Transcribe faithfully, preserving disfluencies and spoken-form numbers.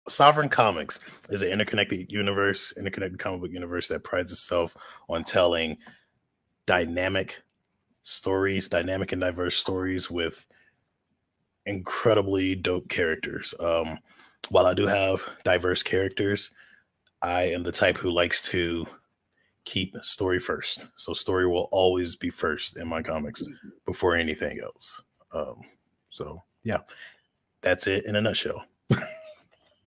SoveReign Comics is an interconnected universe, interconnected comic book universe that prides itself on telling dynamic stories, dynamic and diverse stories with incredibly dope characters. Um, while I do have diverse characters, I am the type who likes to keep story first. So story will always be first in my comics before anything else. Um, so yeah, that's it in a nutshell.